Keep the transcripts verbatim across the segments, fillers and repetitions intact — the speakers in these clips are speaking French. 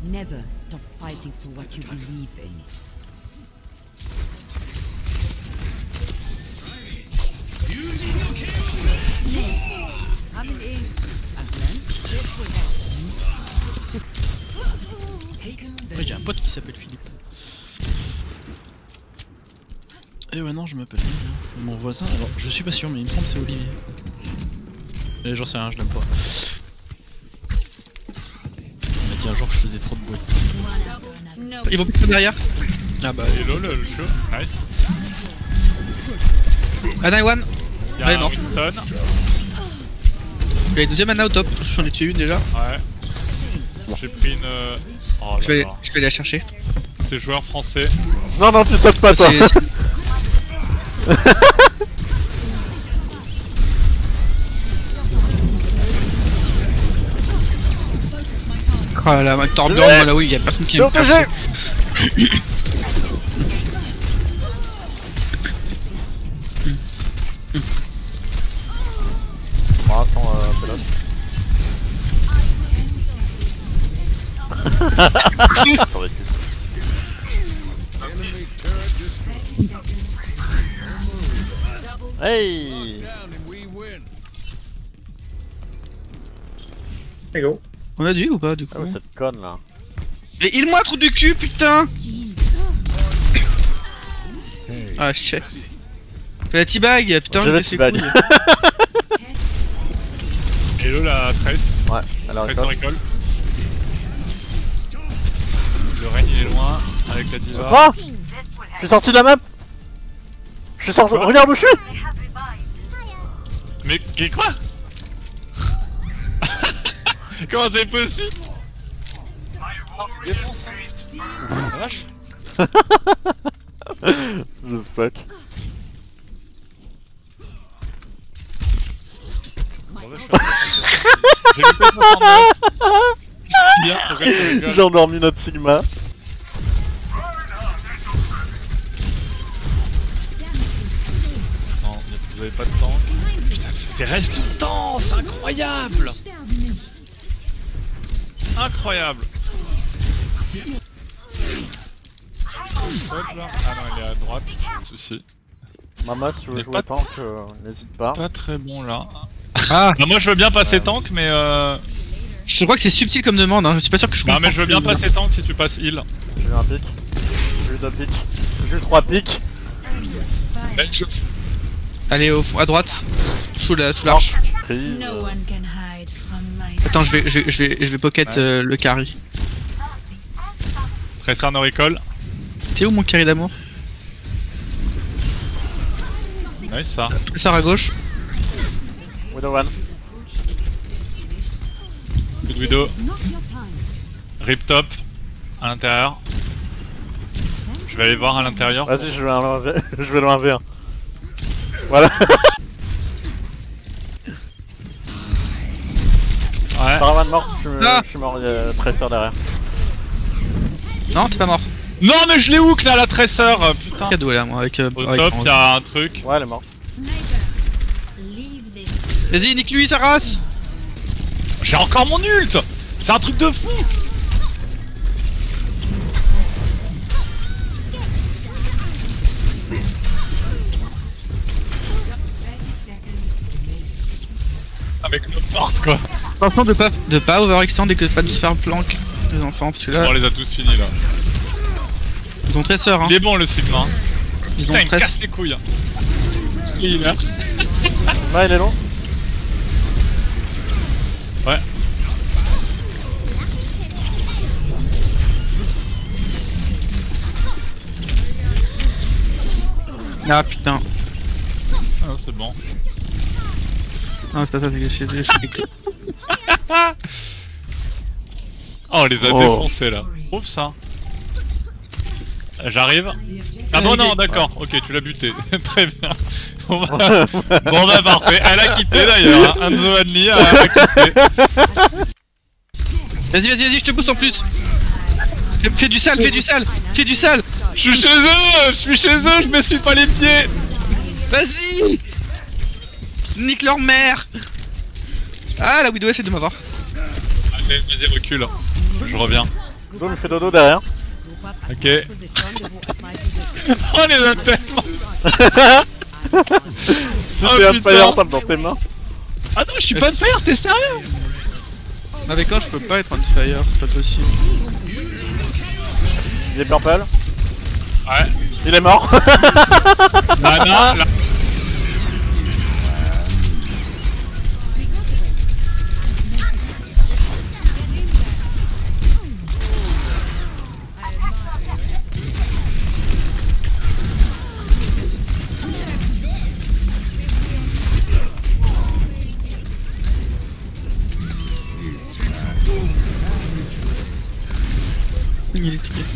Never stop fighting for what you believe in. Coming in. Ouais, j'ai un pote qui s'appelle Philippe. Et ouais, non, je m'appelle Philippe. Mon voisin, alors je suis pas sûr, mais il me semble que c'est Olivier. Et j'en sais rien, je l'aime pas. Il m'a dit un jour que je faisais trop de bruit. Ils vont plus derrière. Ah bah, hello le show, nice. Ana one. Y'a Ouais, un non. Winston. Il y a une deuxième Ana au top. J'en ai tué une déjà. Ouais. J'ai pris une... Oh Je là vais, là. je vais aller la chercher. C'est joueur français. Non, non, tu sautes pas toi. C'est- c'est- Oh là là, ma Torbjorn, moi là oui, y'a personne qui me Protégé. cherche. Ah, sans euh, pelote. Ça aurait pu. Hey! Hey go. On a du ou pas du coup? Ah ouais, cette conne là. Mais il moi trou du cul putain. Ah shit. Fais la teabag putain, J'ai je la vais ses teabag. couilles. Hello la Trace. Ouais, alors Trace en récolte. Le règne il est loin avec la diva. Quoi? Je suis sorti de la map. Je suis sorti. Quoi? Regarde où je suis. Mais qu'est quoi? Comment c'est possible? La vache. The fuck. J'ai loupé soixante-neuf. Bien, pourquoi tu rigoles? J'ai endormi notre Sigma. Non, vous avez pas de temps. Putain, ça fait reste tout le temps, c'est incroyable. Incroyable. Hop là. Ah non, il est à droite, pas de soucis. Maman, si tu veux Mais jouer pas- tank, euh, n'hésite pas. Pas très bon là. Ah, Bah, moi je veux bien passer Ouais. tank, mais euh. je crois que c'est subtil comme demande, hein. Je suis pas sûr que je Non, comprends. mais je veux bien passer tank si tu passes heal. J'ai eu un pic. J'ai eu deux pics. J'ai eu trois pics. Allez au fond, à droite, sous la sous l'arche. Prise. No one can hide from my Attends, je vais je vais je vais, je vais pocket Ouais. euh, le carry. Tracer no recall. T'es où mon carry d'amour? Nice ça. Sors à gauche. Widow one. Good widow. Rip top. À l'intérieur. Je vais aller voir à l'intérieur. Vas-y, je vais l'enlever. Je vais l'enlever un. Voilà. Ouais. Paravan mort, je suis, Ah. je suis mort, il y a Tracer derrière. Non, t'es pas mort. Non, mais je l'ai hook là, la Tracer. euh, Putain. Cadeau là, moi avec. Euh, Au avec top, Orange. y'a un truc. Ouais, elle est morte. leave this. Vas-y, nique lui sa race. J'ai encore mon ult. C'est un truc de fou. Avec nos portes quoi. Attention de pas de pas overextend et que de pas de se faire flank les enfants parce que là On les a tous finis là. ils ont tresseur hein. Il est bon le Sigma. Hein. Ils Putain, ont il me casse tresse. les couilles. Il est là. Ouais, il est long. Ouais. Ah putain. Ah, c'est bon. Non c'est pas ça, c'est que j'ai j'ai- Oh, on les a Oh. défoncés là. Trouve ça. J'arrive. Ah bon non, d'accord. Ok, tu l'as buté. Très bien. On va... Bon bah parfait. Elle a quitté d'ailleurs. Hein. Anzo Adli a, a quitté. Vas-y vas-y vas-y, je te booste en plus. Fais, fais du sale, fais du sale, fais du sale. Je suis chez eux. Je suis chez eux. Je me suis pas les pieds. Vas-y. Nique leur mère. Ah la Widow essaie de m'avoir. Allez, vas-y recule. Je reviens. Doom, je fais dodo derrière. Ok. Oh les a tellement. Si Oh, t'es un putain. fire, tape dans tes mains. Ah non, je suis pas de fire, t'es sérieux? Avec quand je peux pas être on fire, c'est pas possible. Il est purple. Ouais. Il est mort. Nana, là. Il est tiqué.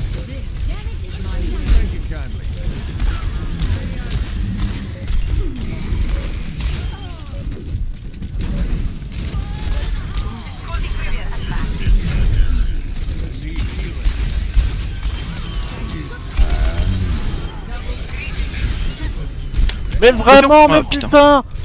Mais vraiment, Ah, mais putain. putain.